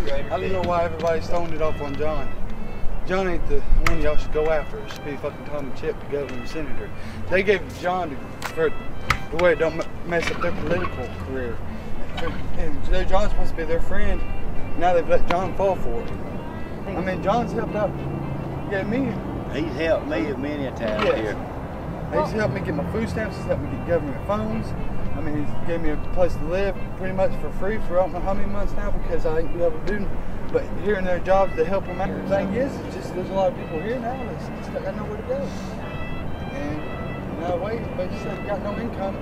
I don't know why everybody's throwing it off on John. John ain't the one y'all should go after. It should be fucking Tom and Chip, the governor and senator. They gave it to John for the way it don't mess up their political career. And John's supposed to be their friend. Now they've let John fall for it. I mean, John's helped out. Yeah, me. He's helped me many a time here. He's helped me get my food stamps. He's helped me get government phones. I mean, he's gave me a place to live pretty much for free for I don't know how many months now because I ain't been able to do. But here and there jobs to help them out. The thing is, it's just there's a lot of people here now that's just got nowhere to go. And no way, they just got no income.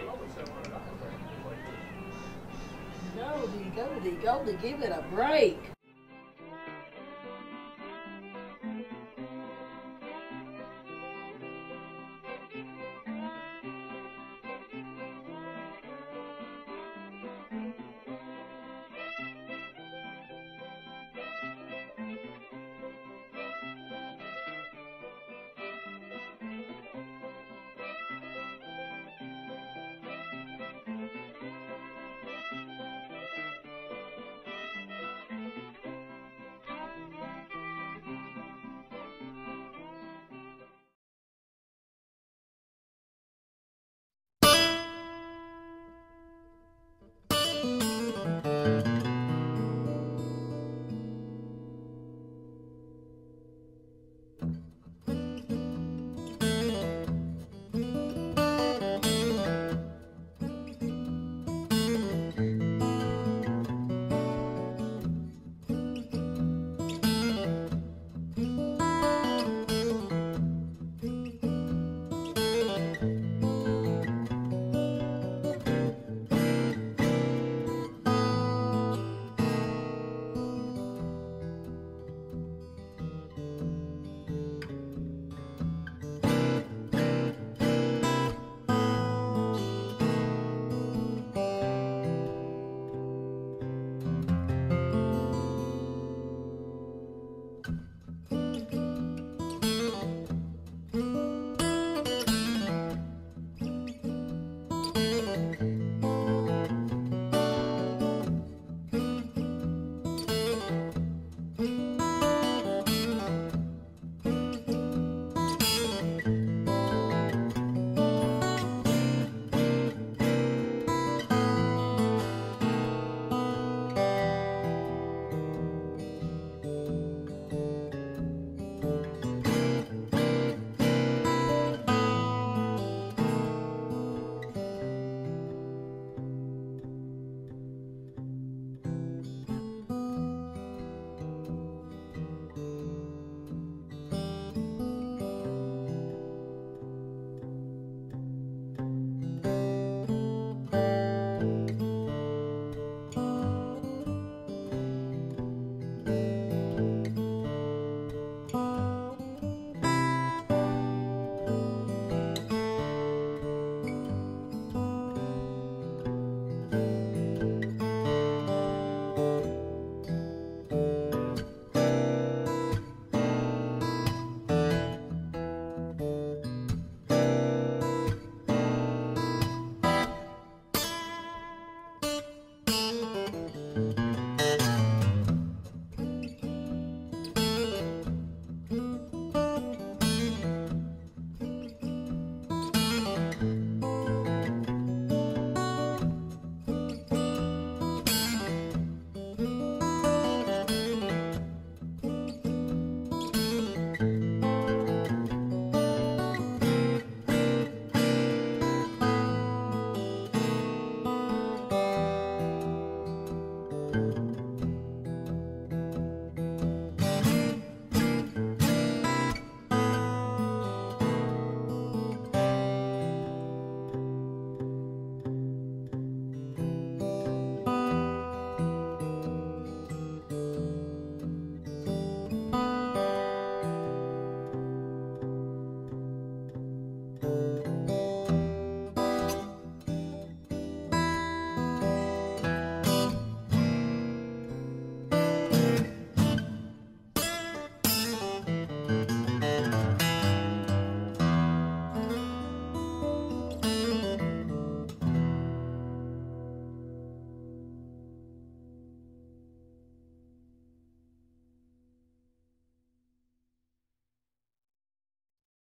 Go to give it a break.